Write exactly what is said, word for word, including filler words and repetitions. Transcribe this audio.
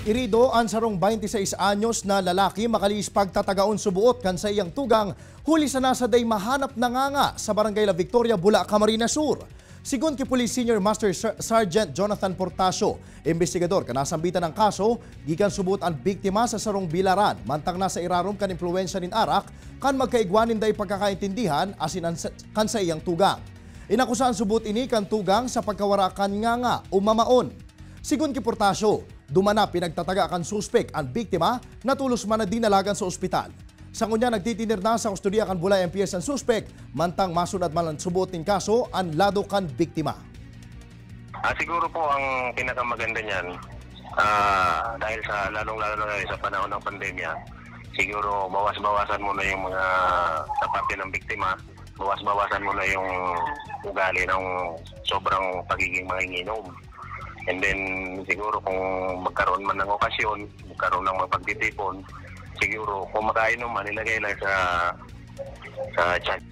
Irido ang sarong dalawampu't sais anyos na lalaki makaliis pagtatagaon subuot kan sa iyang tugang huli sa nasa day mahanap na nga nga sa Barangay La Victoria, Bula, Camarines Sur. Sigon ki Police Senior Master Sergeant Jonathan Portasio, investigador kanasambitan ng kaso, gikan subuot ang biktima sa sarong bilaran, mantang nasa irarom kan impluensya nin arak, kan magkaigwanin day pagkakaintindihan asin kan sa iyang tugang. Inakusahan subuot ini kan tugang sa pagkawarakan nga nga o mamaon. Sigon ki Portasio, dumana pinagtataga kan suspek ang biktima na tulos man na dinalagan sa ospital. Sa kunya nagtitinir na sa kustodiya kan Bulay M P S ang suspek, mantang masunad man ang subot ng kaso ang lado kan biktima. Ah, siguro po ang pinakamaganda niyan, ah, dahil sa lalong-lalo na sa panahon ng pandemya, siguro bawas-bawasan muna yung mga tapate ng biktima, bawas-bawasan muna yung ugali ng sobrang pagiging manginginom. And then siguro kung magkaroon man ng okasyon, magkaroon ng mapagtitipon, siguro kung makainom man, ilagay lang sa sa chat.